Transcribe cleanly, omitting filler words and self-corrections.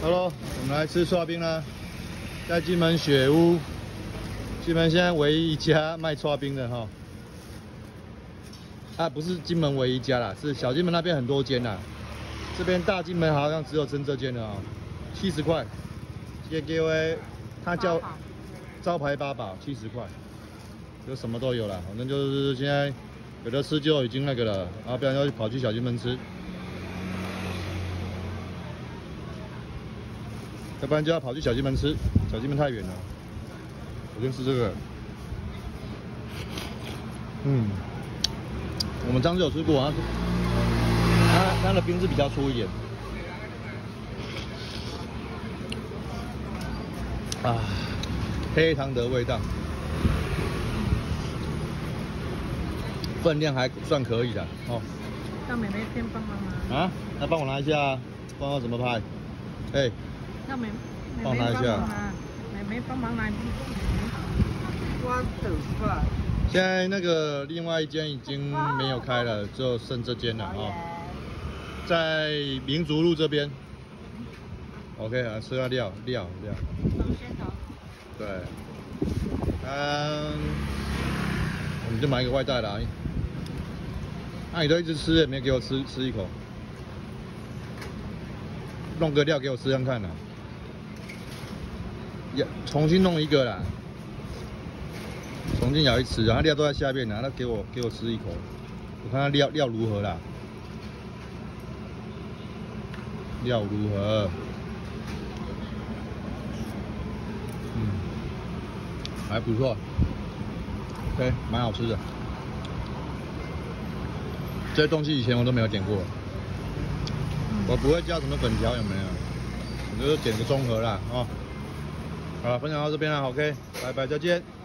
Hello， 我们来吃刨冰啦，在金门雪屋，金门现在唯一一家卖刨冰的哈。啊，不是金门唯一一家啦，是小金门那边很多间啦。这边大金门好像只有真这间了啊，70块。给我，它叫招牌八宝，70块，有什么都有啦，反正就是现在有的吃就已经那个了，然后不然就跑去小金门吃。 要不然就要跑去小金门吃，小金门太远了。我先吃这个，我们上次有吃过，它的冰是比较粗一点。啊，黑糖的味道，分量还算可以的哦。 让妹妹先帮忙拿。 啊，那帮我拿一下，帮我怎么拍？哎。 让妹妹帮拿一下， 妹妹帮忙拿。 现在那个另外一间已经没有开了，就剩这间了啊、哦，在民族路这边。OK 啊，吃下料。对，我们就买一个外带啦。那你都一直吃，也没给我吃一口，弄个料给我吃看看啦。 重新弄一个啦，重新舀一匙，然后料都在下面啦，那给我吃一口，我看它料如何啦，料如何？还不错 ，OK， 蛮好吃的。这些东西以前我都没有点过，我不会加什么粉条，有没有？我就是点个综合啦，哦。 好，分享到这边了 ，OK， 拜拜，再见。